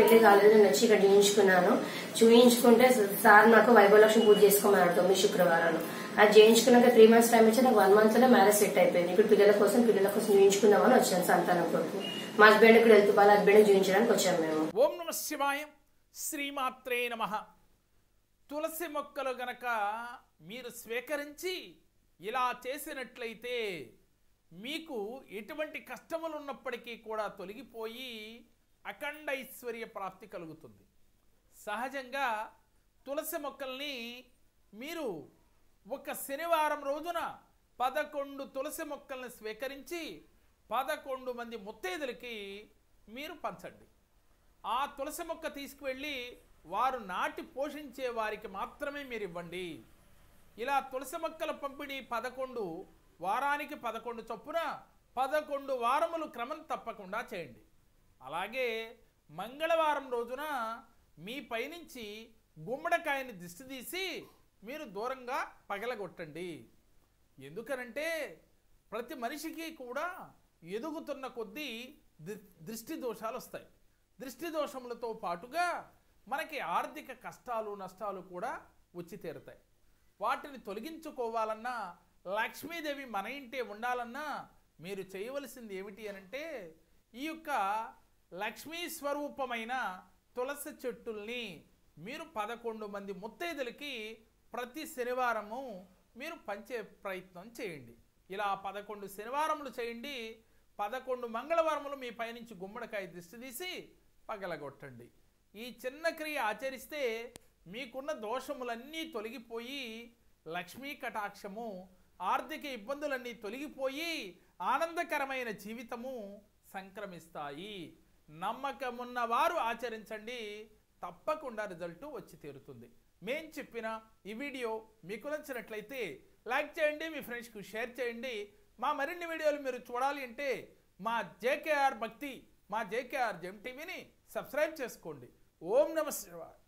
పెళ్లి కాలేదు, నేను వచ్చి ఇక్కడ చూయించుకుంటే సార్ నాకు వైభవలక్ష్మి పూజ చేసుకోమన్నాడు 9 శుక్రవారాలు. అది చేయించుకున్నాక 3 months టైం ఇచ్చి నాకు 1 month లో మ్యారేజ్ సెట్ అయిపోయింది. ఇప్పుడు పిల్లల కోసం చూయించుకుందామని వచ్చాను, సంతానం కొరకు. మా హస్బెండ్ కూడా వెళ్తూ వాళ్ళ హస్బెండ్ చూయించడానికి వచ్చాము మేము. ఓం నమ శివాయ, శ్రీమాత్రే నమః. తులసి మొక్కలు గనక మీరు స్వీకరించి ఇలా చేసినట్లయితే మీకు ఎటువంటి కష్టములు ఉన్నప్పటికీ కూడా తొలగిపోయి అఖండ ఐశ్వర్య ప్రాప్తి కలుగుతుంది. సహజంగా తులసి మొక్కల్ని మీరు ఒక శనివారం రోజున 11 తులసి మొక్కల్ని స్వీకరించి 11 మంది ముత్తైదులకి మీరు పంచండి. ఆ తులసి మొక్క తీసుకువెళ్ళి వారు నాటి పోషించే వారికి మాత్రమే మీరు ఇవ్వండి. ఇలా తులసి మొక్కల పంపిణీ 11 వారానికి 11 చొప్పున 11 వారములు క్రమం తప్పకుండా చేయండి. అలాగే మంగళవారం రోజున మీ పైనుంచి గుమ్మడికాయని దిష్టి తీసి మీరు దూరంగా పగలగొట్టండి. ఎందుకనంటే ప్రతి మనిషికి కూడా ఎదుగుతున్న కొద్దీ దృష్టి దోషాలు వస్తాయి. దృష్టి దోషములతో పాటుగా మనకి ఆర్థిక కష్టాలు నష్టాలు కూడా వచ్చి తీరుతాయి. వాటిని తొలగించుకోవాలన్నా, లక్ష్మీదేవి మన ఇంటే ఉండాలన్నా మీరు చేయవలసింది ఏమిటి అనంటే ఈ యొక్క లక్ష్మీ స్వరూపమైన తులసి చెట్టుల్ని మీరు 11 మంది ముత్తైదులకి ప్రతి శనివారము మీరు పంచే ప్రయత్నం చేయండి. ఇలా 11 శనివారములు చేయండి. 11 మంగళవారములు మీ పైనుంచి గుమ్మడికాయ దిష్టి తీసి పగలగొట్టండి. ఈ చిన్న క్రియ ఆచరిస్తే మీకున్న దోషములన్నీ తొలగిపోయి లక్ష్మీ కటాక్షము, ఆర్థిక ఇబ్బందులన్నీ తొలగిపోయి ఆనందకరమైన జీవితము సంక్రమిస్తాయి. నమ్మకమున్న వారు ఆచరించండి, తప్పకుండా రిజల్ట్ వచ్చి తీరుతుంది. మేం చెప్పిన ఈ వీడియో మీకు నచ్చినట్లయితే లైక్ చేయండి, మీ ఫ్రెండ్స్కి షేర్ చేయండి. మా మరిన్ని వీడియోలు మీరు చూడాలి అంటే మా జేకేఆర్ భక్తి, మా జేకేఆర్ జెమ్ టీవీని సబ్స్క్రైబ్ చేసుకోండి. ఓం నమ శివాయ.